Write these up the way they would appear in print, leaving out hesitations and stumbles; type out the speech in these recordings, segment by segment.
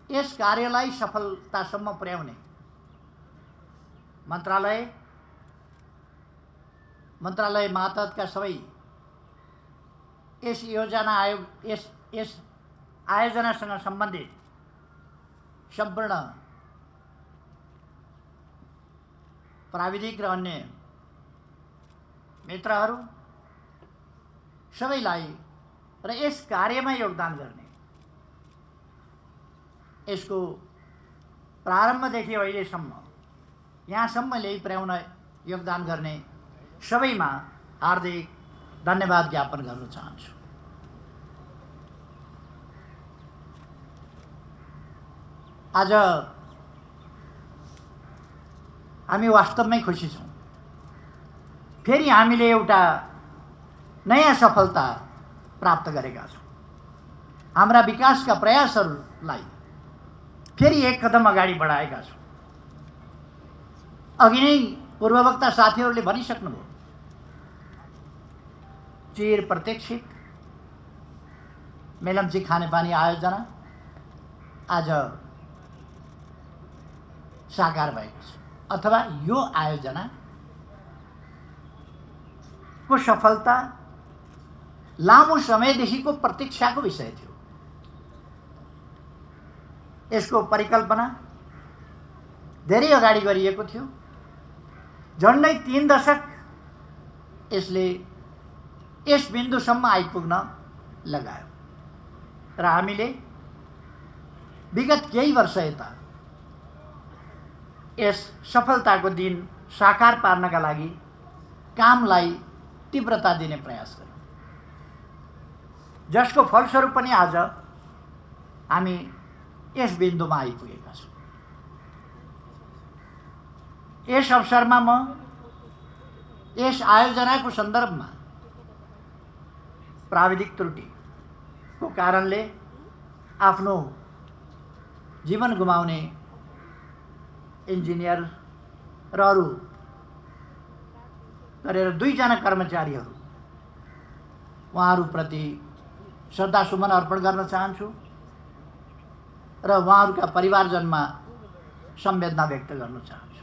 यस कार्यलाई सफलतासम्म पुर्याउने मन्त्रालय मातहतका सबै यस आयोजनासँग सम्बन्धित सम्पूर्ण प्राविधिक र अन्य मित्रहरू सबैलाई र यस कार्यमा योगदान गर्ने, यसको प्रारम्भदेखि अहिलेसम्म यहाँसम्म ल्याइ पुर्याउन योगदान गर्ने सबैमा हार्दिक धन्यवाद ज्ञापन गर्न चाहन्छु। आज हामी वास्तवमै खुसी छौँ। फेरि हामीले एउटा नयाँ सफलता प्राप्त गरेका छौँ। हाम्रा विकासका प्रयासहरूलाई फेरि एक कदम अगाडि बढाएका छौँ। अघि नै पूर्ववक्ता साथीहरूले भनिसक्नुभयो, चिर प्रतीक्षित मेलम्ची खानेपानी आयोजना आज साकार भएको छ, अथवा यो आयोजनाको सफलता लामो समयदेखिको प्रतीक्षाको विषय थियो। यसको परिकल्पना धेरै अगाडि गरिएको थियो। झन्डै 3 दशक यसले यस बिन्दुसम्म आइपुग्न लगायो र हामीले विगत केही वर्ष यता यस सफलताको दिन साकार पार्नका लागि कामलाई तीव्रता दिने प्रयास गर्यौँ, जसको फलस्वरूप पनि आज हामी यस बिन्दुमा आइपुगेका छौँ। यस अवसरमा म यस आयोजनाको सन्दर्भमा प्राविधिक त्रुटिको कारणले आफ्नो जीवन गुमाउने इन्जिनियर र अरू गरेर 2 जना कर्मचारीहरू उहाँहरूप्रति श्रद्धासुमन अर्पण गर्न चाहन्छु र उहाँहरूका परिवारजनमा संवेदना व्यक्त गर्न चाहन्छु।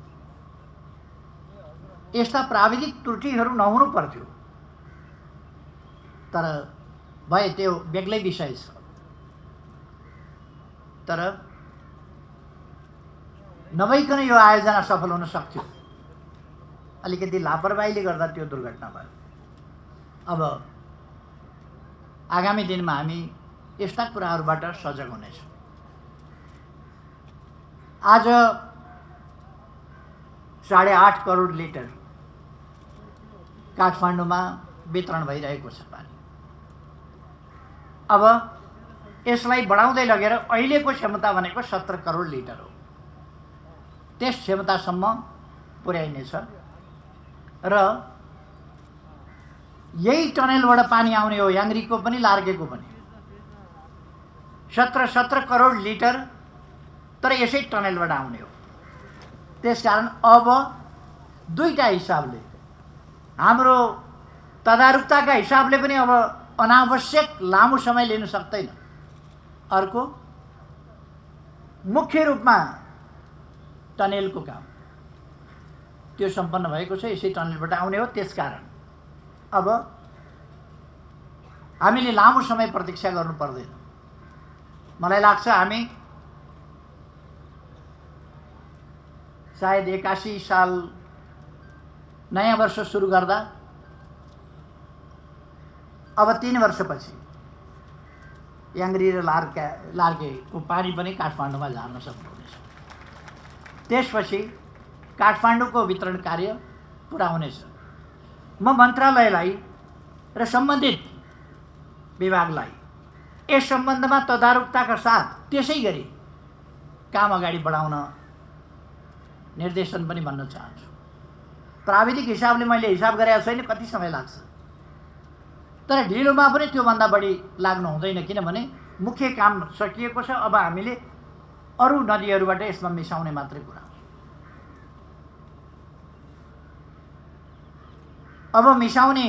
यस्ता प्राविधिक त्रुटिहरू नहुनु पर्थ्यो, तर भए त्यो बेग्लै विषय छ। तर नभइकन यो आयोजना सफल हुन सक्थ्यो। अलिकति लापरवाहीले गर्दा त्यो दुर्घटना भयो। अब आगामी दिनमा हामी यस्ता कुराहरूबाट सजग हुनेछौँ। आज 8.5 करोड लिटर काठमाडौँमा वितरण भइरहेको छ पानी। अब यसलाई बढाउँदै लगेर अहिलेको क्षमता भनेको 17 करोड लिटर हो। त्यस क्षमतासम्म पुर्याइनेछ र यही टनेलबाट पानी आउने हो, याङ्रीको पनि लार्केको पनि। 17 करोड लिटर तर यसै टनेलबाट आउने हो। त्यसकारण अब दुईटा हिसाबले, हाम्रो तदारुकताका हिसाबले पनि अब अनावश्यक लामो समय लिन सक्दैन। अर्को मुख्य रूपमा टनेलको काम त्यो सम्पन्न भएको छ, यसै टनेलबाट आउने हो। त्यसकारण अब हामीले लामो समय प्रतीक्षा गर्नु पर्दैन। मलाई लाग्छ हामी सायद 81 साल नयाँ वर्ष सुरु गर्दा अब 3 वर्षपछि याङ्री र लार्केको पानी पनि काठमाडौँमा झार्न सक्नुहुनेछ। त्यसपछि काठमाडौँको वितरण कार्य पुरा हुनेछ। म मन्त्रालयलाई र सम्बन्धित विभागलाई यस सम्बन्धमा तदारुकताका साथ त्यसै गरी काम अगाडि बढाउन निर्देशन पनि भन्न चाहन्छु। प्राविधिक हिसाबले मैले हिसाब गरेको छैन कति समय लाग्छ, तर ढिलोमा पनि त्योभन्दा बढी लाग्नु हुँदैन, किनभने मुख्य काम सकिएको छ। अब हामीले अरू नदीहरूबाट यसमा मिसाउने मात्रै कुरा हो। अब मिसाउने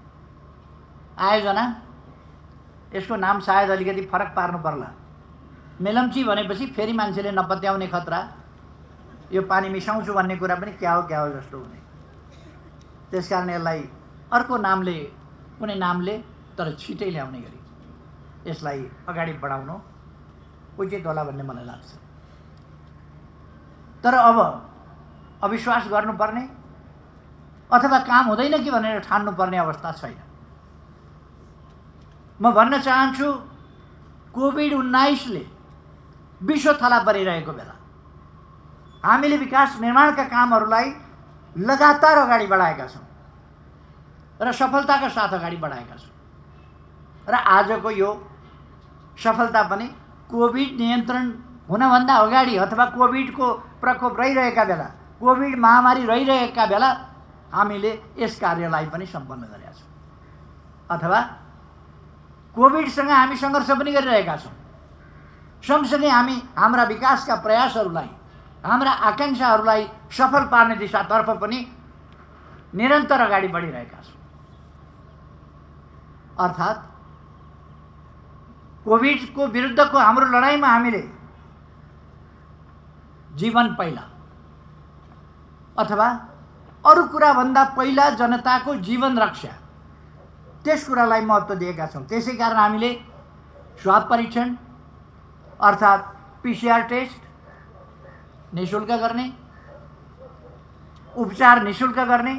आयोजना, यसको नाम सायद अलिकति फरक पार्नु पर्ला। मेलम्ची भनेपछि फेरि मान्छेले नपत्याउने खतरा, यो पानी मिसाउँछु भन्ने कुरा पनि क्या हो जस्तो हुने। त्यसकारण यसलाई अर्को नामले, कुनै नामले तर छिटै ल्याउने गरी यसलाई अगाडि बढाउनु उचित होला भन्ने मलाई लाग्छ। तर अब अविश्वास गर्नुपर्ने अथवा काम हुँदैन कि भनेर ठान्नुपर्ने अवस्था छैन। म भन्न चाहन्छु, कोभिड-19ले विश्व थला परिरहेको बेला हामीले विकास निर्माणका कामहरूलाई लगातार अगाडि बढाएका छौँ र सफलताका साथ अगाडि बढाएका छौँ। र आजको यो सफलता पनि कोभिड नियन्त्रण हुनभन्दा अगाडि अथवा कोभिडको प्रकोप रहिरहेका बेला, कोभिड महामारी रहिरहेका बेला हामीले यस कार्यलाई पनि सम्पन्न गरेका छौँ, अथवा कोभिडसँग हामी सङ्घर्ष पनि गरिरहेका छौँ। सँगसँगै हामी हाम्रा विकासका प्रयासहरूलाई, हाम्रा आकाङ्क्षाहरूलाई सफल पार्ने दिशातर्फ पनि निरन्तर अगाडि बढिरहेका छौँ। अर्थात् कोभिडको विरुद्धको हाम्रो लडाइँमा हामीले जीवन पहिला अथवा अरू कुराभन्दा पहिला जनताको जीवन रक्षा, त्यस कुरालाई महत्त्व दिएका छौँ। त्यसै कारण हामीले स्वाब परीक्षण अर्थात् PCR टेस्ट निःशुल्क गर्ने, उपचार निःशुल्क गर्ने।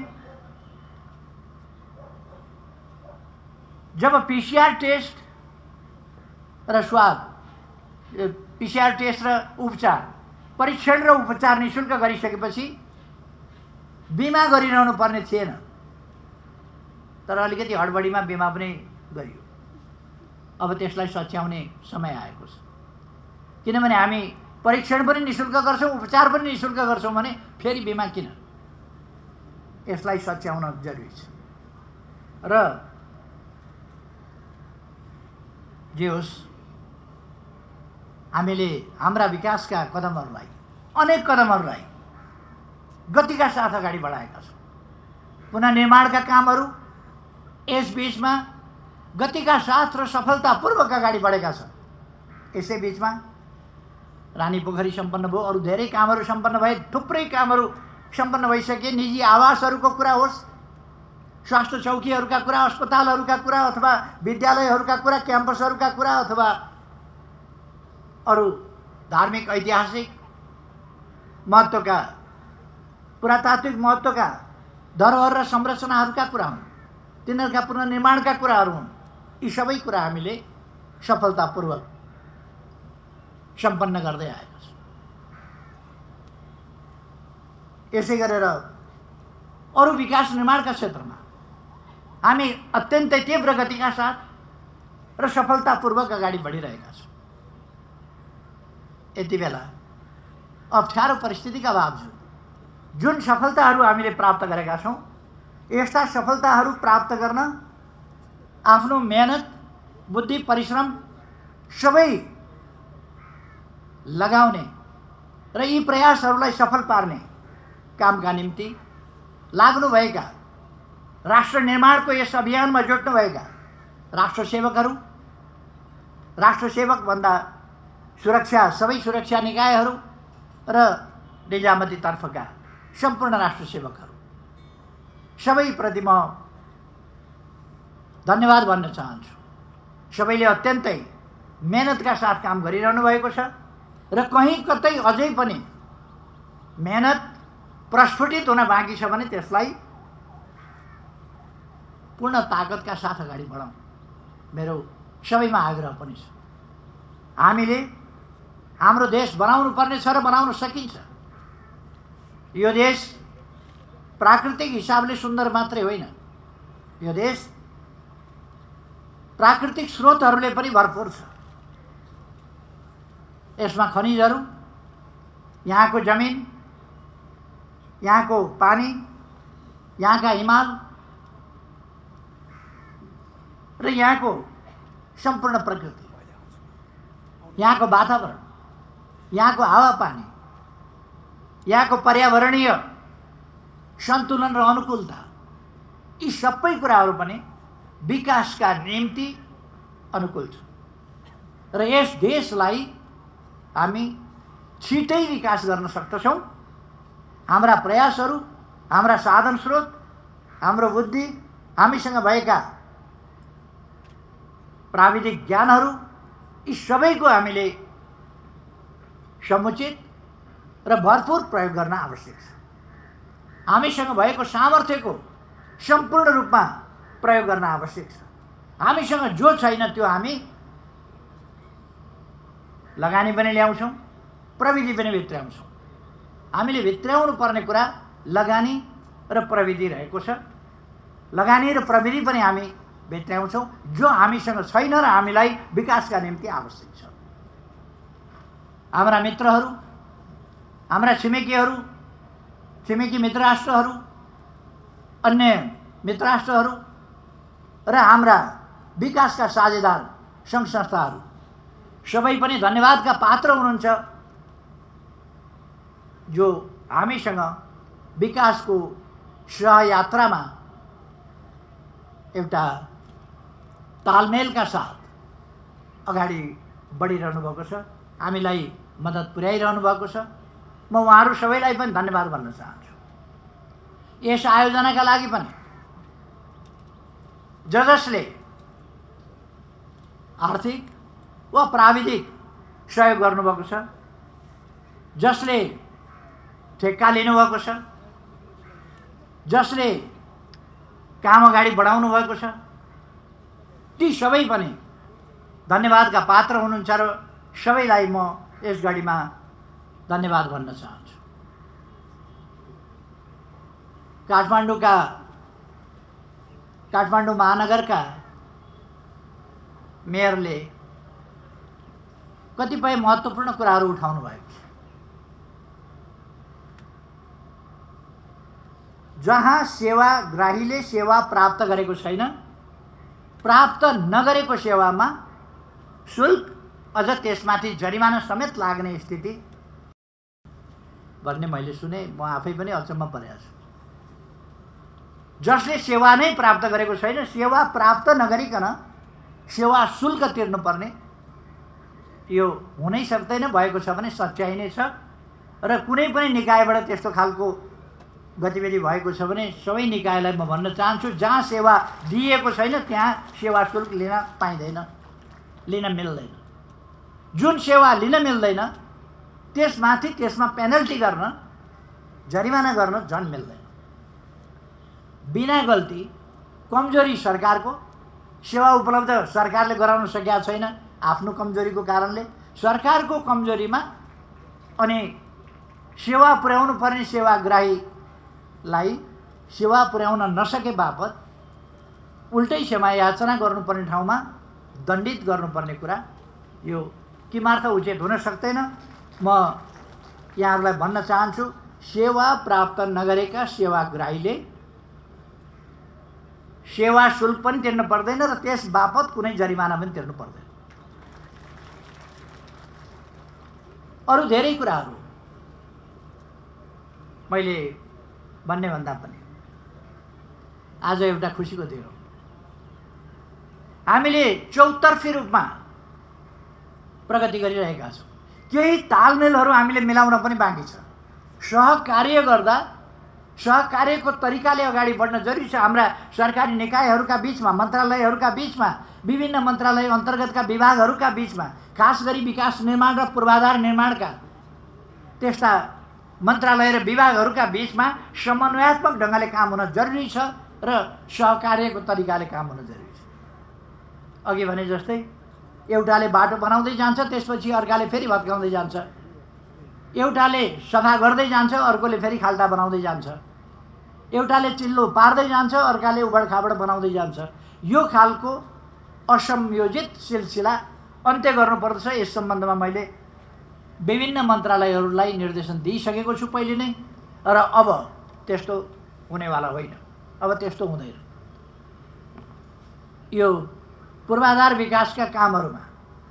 जब PCR टेस्ट र स्वाब, PCR टेस्ट र उपचार, परीक्षण र उपचार निःशुल्क गरिसकेपछि बिमा गरिरहनु पर्ने थिएन, तर अलिकति हडबडीमा बिमा पनि गरियो। अब त्यसलाई सच्याउने समय आएको छ, किनभने हामी परीक्षण पनि निःशुल्क गर्छौँ, उपचार पनि निःशुल्क गर्छौँ भने फेरि बिमा किन? यसलाई सच्याउन जरुरी छ। र जे होस्, हामीले हाम्रा विकासका कदमहरूलाई, अनेक कदमहरूलाई गतिका साथ अगाडि बढाएका छौँ। पुनः निर्माणका कामहरू यस बीचमा गतिका साथ र सफलतापूर्वक अगाडि बढेका छन्। यसै बीचमा रानीपोखरी सम्पन्न भयो, अरू धेरै कामहरू सम्पन्न भए, थुप्रै कामहरू सम्पन्न भइसके। निजी आवासहरूको कुरा होस्, स्वास्थ्य चौकीहरूका कुरा, अस्पतालहरूका कुरा, अथवा विद्यालयहरूका कुरा, क्याम्पसहरूका कुरा, अथवा अरू धार्मिक ऐतिहासिक महत्त्वका, पुरातात्विक महत्त्वका धरोहर र संरचनाहरूका कुरा हुन्, तिनीहरूका पुनर्निर्माणका कुराहरू हुन्। यी सबै कुरा हामीले सफलतापूर्वक सम्पन्न गर्दै आएका छौँ। यसै गरेर अरू विकास निर्माणका क्षेत्रमा हामी अत्यन्तै तीव्र गतिका साथ र सफलतापूर्वक अगाडि बढिरहेका छौँ। यति बेला अप्ठ्यारो परिस्थितिका बावजुद जुन सफलताहरू हामीले प्राप्त गरेका छौँ, यस्ता सफलताहरू प्राप्त गर्न आफ्नो मेहनत, बुद्धि, परिश्रम सबै लगाउने र यी प्रयासहरूलाई सफल पार्ने कामका निम्ति लाग्नुभएका, राष्ट्र निर्माणको यस अभियानमा जोड्नुभएका राष्ट्रसेवकहरू, राष्ट्रसेवकभन्दा सुरक्षा, सबै सुरक्षा निकायहरू र निजामतीतर्फका सम्पूर्ण राष्ट्रसेवकहरू सबैप्रति म धन्यवाद भन्न चाहन्छु। सबैले अत्यन्तै मेहनतका साथ काम गरिरहनु भएको छ र कहीँ कतै अझै पनि मेहनत प्रस्फुटित हुन बाँकी छ भने त्यसलाई पूर्ण ताकतका साथ अगाडि बढाउँ, मेरो सबैमा आग्रह पनि छ। हामीले हाम्रो देश बनाउनु पर्ने छ र बनाउन सकिन्छ। यो देश प्राकृतिक हिसाबले सुन्दर मात्रै होइन, यो देश प्राकृतिक स्रोतहरूले पनि भरपूर छ। यसमा खनिजहरू, यहाँको जमिन, यहाँको पानी, यहाँका हिमाल र यहाँको सम्पूर्ण प्रकृति, यहाँको वातावरण, यहाँको हावापानी, यहाँको पर्यावरणीय सन्तुलन र अनुकूलता, यी सबै कुराहरू पनि विकासका निम्ति अनुकूल छ र यस देशलाई हामी छिटै विकास गर्न सक्दछौँ। हाम्रा प्रयासहरू, हाम्रा साधन स्रोत, हाम्रो बुद्धि, हामीसँग भएका प्राविधिक ज्ञानहरू, यी सबैको हामीले समुचित र भरपूर प्रयोग गर्न आवश्यक छ। हामीसँग भएको सामर्थ्यको सम्पूर्ण रूपमा प्रयोग गर्न आवश्यक छ। हामीसँग जो छैन त्यो हामी लगानी पनि ल्याउँछौँ, प्रविधि पनि भित्र्याउँछौँ। हामीले भित्र्याउनु पर्ने कुरा लगानी र प्रविधि रहेको छ। लगानी र प्रविधि पनि हामी भित्र्याउँछौँ जो हामीसँग छैन र हामीलाई विकासका निम्ति आवश्यक छ। हाम्रा मित्रहरू, हाम्रा छिमेकीहरू, छिमेकी मित्र राष्ट्रहरू, अन्य मित्र राष्ट्रहरू र हाम्रा विकासका साझेदार सङ्घ संस्थाहरू सबै पनि धन्यवादका पात्र हुनुहुन्छ, जो हामीसँग विकासको सहयात्रामा एउटा तालमेलका साथ अगाडि बढिरहनु भएको छ, हामीलाई मद्दत पुर्याइरहनु भएको छ। म उहाँहरू सबैलाई पनि धन्यवाद भन्न चाहन्छु। यस आयोजनाका लागि पनि जसले आर्थिक वा प्राविधिक सहयोग गर्नुभएको छ, जसले ठेक्का लिनुभएको छ, जसले काम अगाडि बढाउनु भएको छ, ती सबै पनि धन्यवादका पात्र हुनुहुन्छ र सबैलाई म यस घडीमा धन्यवाद भन्न चाहन्छु। काठमाडौँ महानगरका मेयरले कतिपय महत्त्वपूर्ण कुराहरू उठाउनु भएको छ। जहाँ सेवाग्राहीले सेवा प्राप्त गरेको छैन, प्राप्त नगरेको सेवामा शुल्क अझ त्यसमाथि जरिमाना समेत लाग्ने स्थिति भन्ने मैले सुने। म आफै पनि अचम्म परेको छु। जसले सेवा नै प्राप्त गरेको छैन, सेवा प्राप्त नगरिकन सेवा शुल्क तिर्नुपर्ने, यो हुनै सक्दैन। भएको छ भने सच्याइ नै छ र कुनै पनि निकायबाट त्यस्तो खालको गतिविधि भएको छ भने सबै निकायलाई म भन्न चाहन्छु, जहाँ सेवा दिएको छैन त्यहाँ सेवा शुल्क लिन पाइँदैन, लिन मिल्दैन। जुन सेवा लिन मिल्दैन त्यसमाथि त्यसमा पेनल्टी गर्न, जरिमाना गर्न झन् मिल्दैन। बिना गल्ती, कमजोरी सरकारको, सेवा उपलब्ध सरकारले गराउन सकेका छैन आफ्नो कमजोरीको कारणले, सरकारको कमजोरीमा अनि सेवा पुर्याउनु पर्ने सेवाग्राहीलाई सेवा पुर्याउन नसके बापत उल्टै क्षमा याचना गर्नुपर्ने ठाउँमा दण्डित गर्नुपर्ने कुरा यो किमार्थ उचित हुन सक्दैन। म यहाँहरूलाई भन्न चाहन्छु, सेवा प्राप्त नगरेका सेवाग्राहीले सेवा शुल्क पनि तिर्नु पर्दैन र त्यस बापत कुनै जरिमाना पनि तिर्नु पर्दैन। अरू धेरै कुराहरू मैले भन्ने भन्दा पनि आज एउटा खुसीको दिन हो। हामीले चौतर्फी रूपमा प्रगति गरिरहेका छौँ। केही तालमेलहरू हामीले मिलाउन पनि बाँकी छ। सहकार्य गर्दा सहकार्यको तरिकाले अगाडि बढ्न जरुरी छ। हाम्रा सरकारी निकायहरूका बीचमा, मन्त्रालयहरूका बीचमा, विभिन्न मन्त्रालय अन्तर्गतका विभागहरूका बीचमा, खास गरी विकास निर्माण र पूर्वाधार निर्माणका त्यस्ता मन्त्रालय र विभागहरूका बीचमा समन्वयात्मक ढङ्गले काम हुन जरुरी छ र सहकार्यको तरिकाले काम हुन जरुरी छ। अघि भने जस्तै एउटाले बाटो बनाउँदै जान्छ, त्यसपछि अर्काले फेरि भत्काउँदै जान्छ, एउटाले सफा गर्दै जान्छ, अर्कोले फेरि खाल्टा बनाउँदै जान्छ, एउटाले चिल्लो पार्दै जान्छ, अर्काले उबडखाबड बनाउँदै जान्छ। यो खालको असंयोजित सिलसिला अन्त्य गर्नुपर्दछ। यस सम्बन्धमा मैले विभिन्न मन्त्रालयहरूलाई निर्देशन दिइसकेको छु पहिले नै, र अब त्यस्तो हुनेवाला होइन, अब त्यस्तो हुँदैन। यो पूर्वाधार विकासका कामहरूमा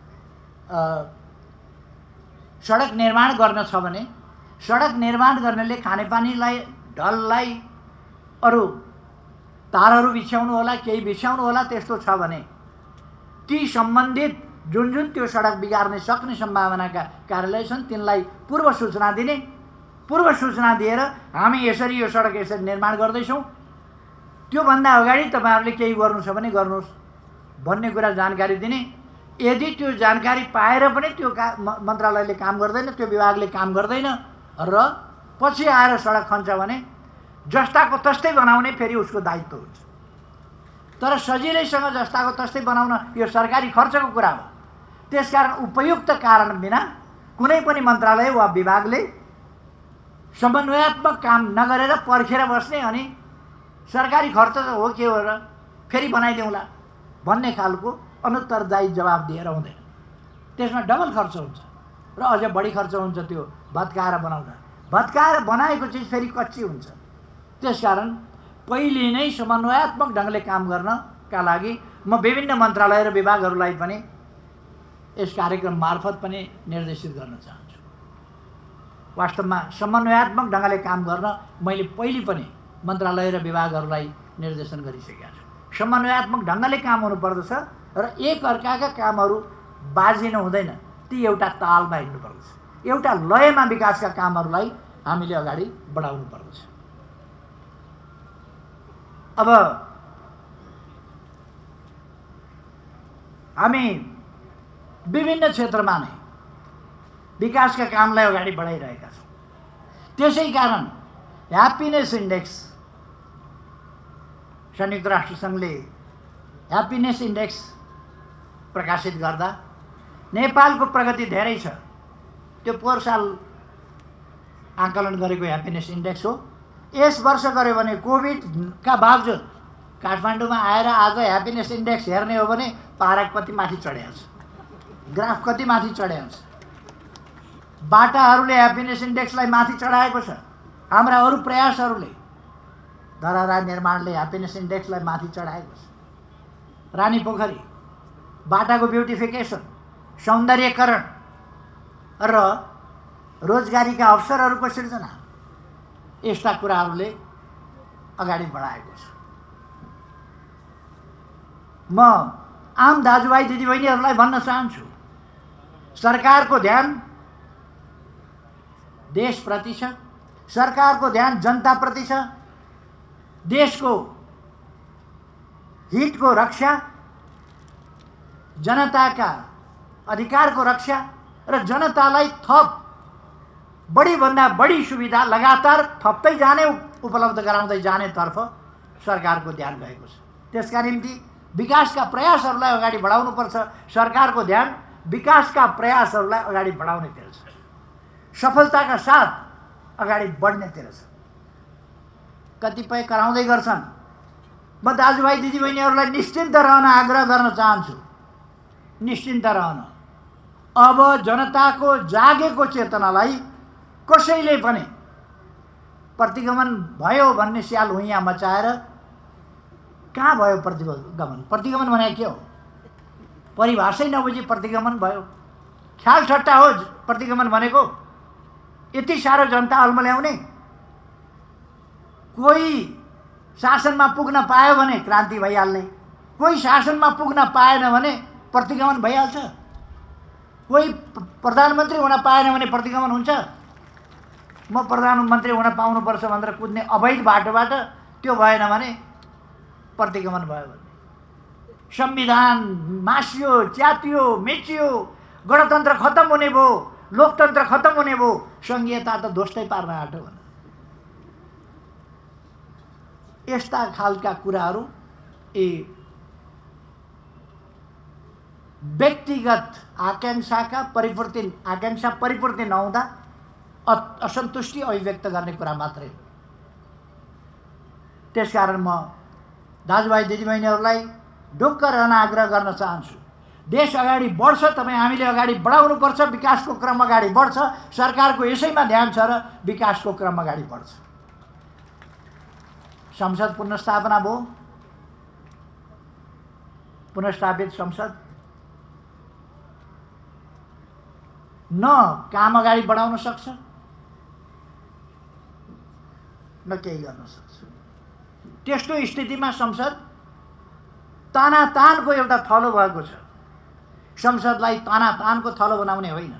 सडक निर्माण गर्न छ भने सडक निर्माण गर्नेले खानेपानीलाई, ढललाई अरू तारहरू बिछ्याउनु होला, केही बिछ्याउनु होला, त्यस्तो छ भने ती सम्बन्धित जुन जुन त्यो सडक बिगार्ने सक्ने सम्भावनाका कार्यालय छन् तिनलाई पूर्व सूचना दिने, पूर्व सूचना दिएर हामी यसरी यो सडक यसरी निर्माण गर्दैछौँ, त्योभन्दा अगाडि तपाईँहरूले केही गर्नु छ भने गर्नुहोस् भन्ने कुरा जानकारी दिने। यदि त्यो जानकारी पाएर पनि त्यो मन्त्रालयले काम गर्दैन, त्यो विभागले काम गर्दैन र पछि आएर सडक खन्छ भने जस्ताको तस्तै बनाउने फेरि उसको दायित्व हुन्छ। तर सजिलैसँग जस्ताको तस्तै बनाउन यो सरकारी खर्चको कुरा हो। त्यसकारण उपयुक्त कारण बिना कुनै पनि मन्त्रालय वा विभागले समन्वयात्मक काम नगरेर पर्खेर बस्ने अनि सरकारी खर्च हो के हो र फेरि बनाइदिउँला भन्ने खालको अनुत्तरदायी जवाब दिएर हुँदैन। त्यसमा डबल खर्च हुन्छ र अझ बढी खर्च हुन्छ त्यो भत्काएर बनाउँदा। भत्काएर बनाएको चिज फेरि कच्ची हुन्छ। त्यसकारण पहिले नै समन्वयात्मक ढङ्गले काम गर्नका लागि म विभिन्न मन्त्रालय र विभागहरूलाई पनि यस कार्यक्रम मार्फत पनि निर्देशित गर्न चाहन्छु। वास्तवमा समन्वयात्मक ढङ्गले काम गर्न मैले पहिले पनि मन्त्रालय र विभागहरूलाई निर्देशन गरिसकेका छु। समन्वयात्मक ढङ्गले काम हुनुपर्दछ र एक अर्काका कामहरू बाजिनु हुँदैन, ती एउटा तालमा हिँड्नुपर्दछ, एउटा लयमा विकासका कामहरूलाई हामीले अगाडि बढाउनु पर्दछ। अब हामी विभिन्न क्षेत्रमा नै विकासका कामलाई अगाडि बढाइरहेका छौँ। त्यसै कारण ह्याप्पिनेस इन्डेक्स, संयुक्त राष्ट्र सङ्घले ह्याप्पिनेस इन्डेक्स प्रकाशित गर्दा नेपालको प्रगति धेरै छ। त्यो पोहोर साल आकलन गरेको ह्याप्पिनेस इन्डेक्स हो। यस वर्ष गऱ्यो भने कोभिडका बावजुद काठमाडौँमा आएर आज ह्याप्पिनेस इन्डेक्स हेर्ने हो भने पारा कति माथि चढेको छ, ग्राफ कति माथि चढेको छ। बाटाहरूले ह्याप्पिनेस इन्डेक्सलाई माथि चढाएको छ। हाम्रा अरू प्रयासहरूले धरारा निर्माणले ह्याप्पिनेस इन्डेक्सलाई माथि चढाएको छ। रानी पोखरी, बाटाको ब्युटिफिकेसन, सौन्दर्यकरण र रोजगारीका अवसरहरूको सिर्जना, यस्ता कुराहरूले अगाडि बढाएको छ। म आम दाजुभाइ दिदीबहिनीहरूलाई भन्न चाहन्छु, सरकारको ध्यान देशप्रति छ, सरकारको ध्यान जनताप्रति छ। देशको हितको रक्षा, जनताका अधिकारको रक्षा र जनतालाई थप बढीभन्दा बढी सुविधा लगातार थप्दै जाने, उपलब्ध गराउँदै जानेतर्फ सरकारको ध्यान गएको छ। त्यसका निम्ति विकासका प्रयासहरूलाई अगाडि बढाउनुपर्छ। सरकारको ध्यान विकासका प्रयासहरूलाई अगाडि बढाउनेतिर छ, सफलताका साथ अगाडि बढ्नेतिर छ। कतिपय कराउँदै गर्छन्। म दाजुभाइ दिदीबहिनीहरूलाई निश्चिन्त रहन आग्रह गर्न चाहन्छु, निश्चिन्त रहन। अब जनताको जागेको चेतनालाई कसैले पनि प्रतिगमन भयो भन्ने स्याल हुइयाँ मचाएर, कहाँ भयो प्रतिगमन? प्रतिगमन भने के हो? परिभाषै नबुझी प्रतिगमन भयो। ख्याल ठट्टा हो प्रतिगमन भनेको। यति साह्रो जनता अल्मल्याउने, कोही शासनमा पुग्न पायो भने क्रान्ति भइहाल्ने, कोही शासनमा पुग्न पाएन भने प्रतिगमन भइहाल्छ। कोही प्रधानमन्त्री हुन पाएन भने प्रतिगमन हुन्छ। म प्रधानमन्त्री हुन पाउनुपर्छ भनेर कुद्ने अवैध बाटोबाट त्यो भएन भने प्रतिगमन भयो भने संविधान मासियो, च्यातियो, मेचियो, गणतन्त्र खत्तम हुने भयो, लोकतन्त्र खत्तम हुने भयो, सङ्घीयता त ध्वस्तै पार्न आँट्यो भने। यस्ता खालका कुराहरू यी व्यक्तिगत आकांक्षा परिपूर्ति नहुँदा असन्तुष्टि अभिव्यक्त गर्ने कुरा मात्रै हो। त्यसकारण म दाजुभाइ दिदीबहिनीहरूलाई ढुक्क रहन आग्रह गर्न चाहन्छु। देश अगाडि बढ्छ, तपाईँ हामीले अगाडि बढाउनुपर्छ। विकासको क्रम अगाडि बढ्छ, सरकारको यसैमा ध्यान छ र विकासको क्रम अगाडि बढ्छ। संसद पुनर्स्थापना भयो, पुनर्स्थापित संसद न काम अगाडि बढाउन सक्छ न केही गर्न सक्छ। त्यस्तो स्थितिमा संसद तानातानको एउटा थलो भएको छ। संसदलाई तानातानको थलो बनाउने होइन।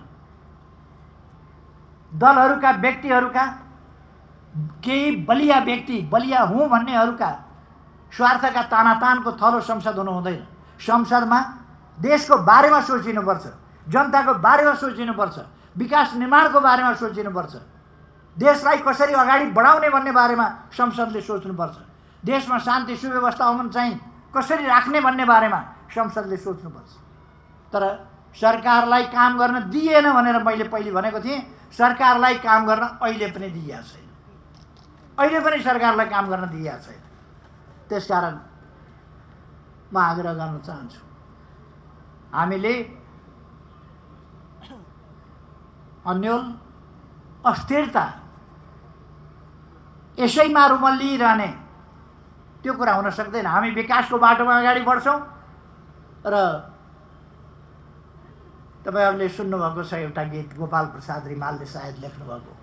दलहरूका व्यक्तिहरूका केही बलिया व्यक्ति बलिया हुँ भन्नेहरूका स्वार्थका तानातानको थलो संसद हुनु हुँदैन। संसदमा देशको बारेमा सोचिनुपर्छ, जनताको बारेमा सोचिनुपर्छ, विकास निर्माणको बारेमा सोचिनुपर्छ, देशलाई कसरी अगाडि बढाउने भन्ने बारेमा संसदले सोच्नुपर्छ, देशमा शान्ति सुव्यवस्था अमन चाहिँ कसरी राख्ने भन्ने बारेमा संसदले सोच्नुपर्छ। तर सरकारलाई काम गर्न दिएन भनेर मैले पहिले भनेको थिएँ, सरकारलाई काम गर्न अहिले पनि दिएको छैन, अहिले पनि सरकारलाई काम गर्न दिएको छैन। त्यसकारण म आग्रह गर्न चाहन्छु, हामीले अन्यल अस्थिरता यसैमा रुमल्लिरहने त्यो कुरा हुन सक्दैन। हामी विकासको बाटोमा अगाडि बढ्छौँ र तपाईहरुले सुन्नुभएको छ एउटा गीत गोपाल प्रसाद रिमालले सायद लेख्नुभएको,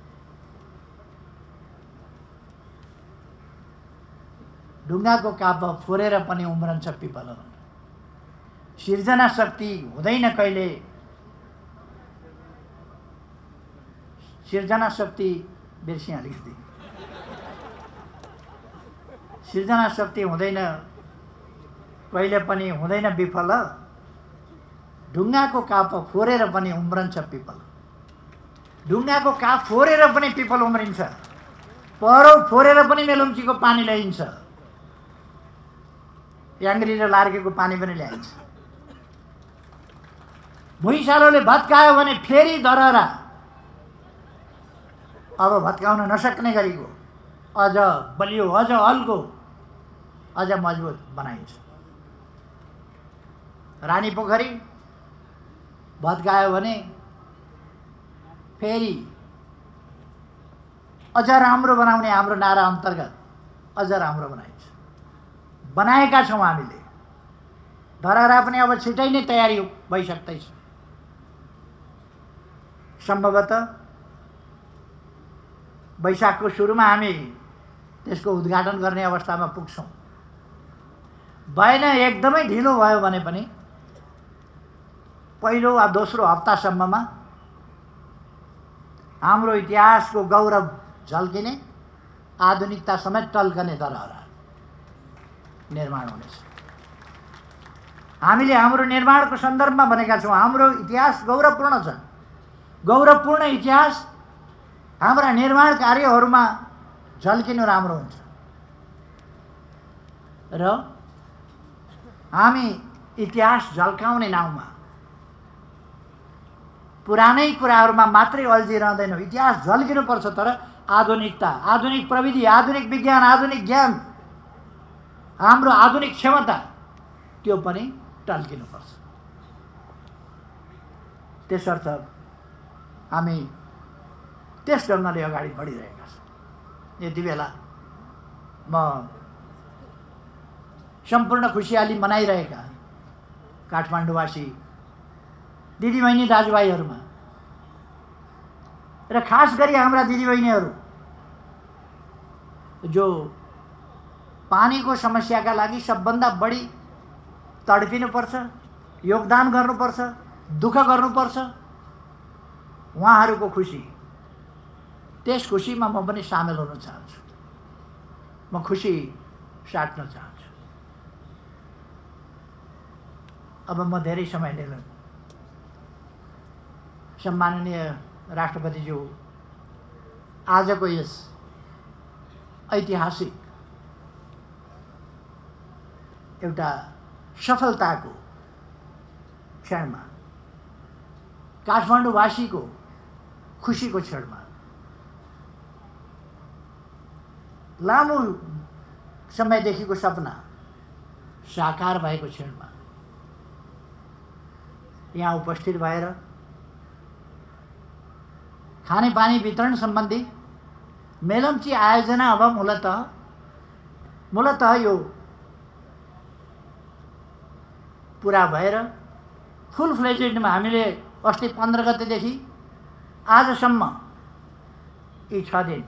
ढुङ्गाको काप फोरेर पनि उम्रन्छ पिपल। सिर्जना शक्ति हुँदैन कहिले, सिर्जना शक्ति बिर्सिया अलिकति, सिर्जना शक्ति हुँदैन कहिले पनि हुँदैन विफल, ढुङ्गाको काप फोरेर पनि उम्रन्छ पिपल। ढुङ्गाको काप फोरेर पनि पिपल उम्रिन्छ, पहरो फोरेर पनि मेलुम्चीको पानी ल्याइन्छ, याङ्ग्री र लार्केको पानी पनि ल्याइन्छ। भुइँसालोले भत्कायो भने फेरि दरहरा अब भत्काउन नसक्ने गरीको अझ बलियो अझ हल्को अझ मजबुत बनाइन्छ। रानी पोखरी भत्कायो भने फेरि अझ राम्रो बनाउने हाम्रो नारा अन्तर्गत अझ राम्रो बनाइन्छ। बनाएका छौँ हामीले, धरहरा पनि अब छिटै नै तयारी भइसक्दैछ। सम्भवतः वैशाखको सुरुमा हामी त्यसको उद्घाटन गर्ने अवस्थामा पुग्छौँ। भएन एकदमै ढिलो भयो भने पनि पहिलो वा दोस्रो हप्तासम्ममा हाम्रो इतिहासको गौरव झल्किने, आधुनिकता समेत टल्कने धरहरा निर्माण हुनेछ। हामीले हाम्रो निर्माणको सन्दर्भमा भनेका छौँ हाम्रो इतिहास गौरवपूर्ण छ। गौरवपूर्ण इतिहास हाम्रा निर्माण कार्यहरूमा झल्किनु राम्रो हुन्छ र हामी इतिहास झल्काउने नाउँमा पुरानै कुराहरूमा मात्रै अल्झिरहँदैनौँ। इतिहास झल्किनुपर्छ, तर आधुनिकता, आधुनिक प्रविधि, आधुनिक विज्ञान, आधुनिक ज्ञान, हाम्रो आधुनिक क्षमता त्यो पनि टल्किनुपर्छ। त्यसर्थ हामी त्यस ढङ्गले अगाडि बढिरहेका छौँ। यति बेला म सम्पूर्ण खुसियाली मनाइरहेका काठमाडौँवासी दिदीबहिनी दाजुभाइहरूमा र खास गरी हाम्रा दिदीबहिनीहरू जो पानीको समस्याका लागि सबभन्दा बढी तडपिनुपर्छ, योगदान गर्नुपर्छ, दुःख गर्नुपर्छ, उहाँहरूको खुसी, त्यस खुसीमा म पनि सामेल हुन चाहन्छु। म खुसी साट्न चाहन्छु। अब म धेरै समय लिन, सम्माननीय राष्ट्रपतिज्यू आजको यस ऐतिहासिक एउटा सफलताको क्षणमा, काठमाडौँवासीको खुसीको क्षणमा, लामो समयदेखिको सपना साकार भएको क्षणमा यहाँ उपस्थित भएर खानेपानी वितरण सम्बन्धी मेलम्ची आयोजना अब मूलतः यो पुरा भएर फुल फ्लेजेडमा हामीले अस्ति 15 गतेदेखि आजसम्म यी 6 दिन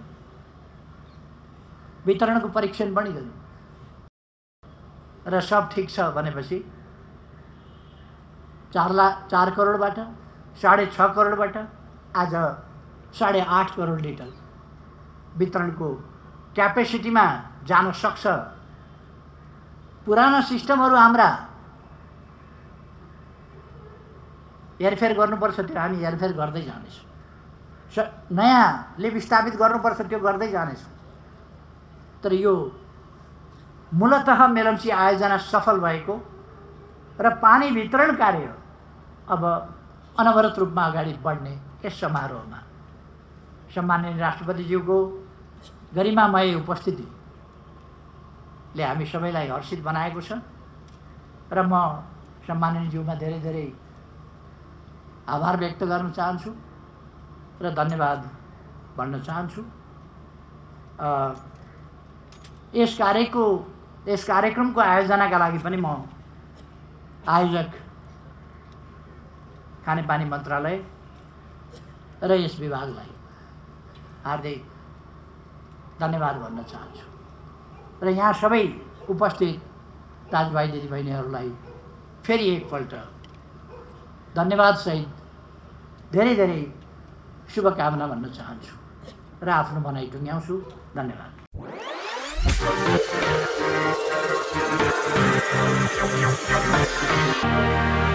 वितरणको परीक्षण पनि गऱ्यौँ र सब ठिक छ भनेपछि 4 करोडबाट 6.5 करोडबाट आज 8.5 करोड लिटर वितरणको क्यापेसिटीमा जान सक्छ। पुराना सिस्टमहरू हाम्रा हेरफेर गर्नुपर्छ, त्यो हामी हेरफेर गर्दै जानेछौँ। नयाँले विस्थापित गर्नुपर्छ, त्यो गर्दै जानेछौँ। तर यो मूलतः मेलम्ची आयोजना सफल भएको र पानी वितरण कार्य अब अनवरत रूपमा अगाडि बढ्ने यस समारोहमा सम्माननीय राष्ट्रपतिज्यूको गरिमामय उपस्थितिले हामी सबैलाई हर्षित बनाएको छ र म सम्माननीयज्यूमा धेरै धेरै आभार व्यक्त गर्न चाहन्छु र धन्यवाद भन्न चाहन्छु। यस कार्यक्रमको आयोजनाका लागि पनि म आयोजक खानेपानी मन्त्रालय र यस विभागलाई हार्दिक धन्यवाद भन्न चाहन्छु र यहाँ सबै उपस्थित दाजुभाइ दिदीबहिनीहरूलाई फेरि एकपल्ट धन्यवाद सहित धेरै धेरै शुभकामना भन्न चाहन्छु र आफ्नो भनाइ टुङ्ग्याउँछु। धन्यवाद।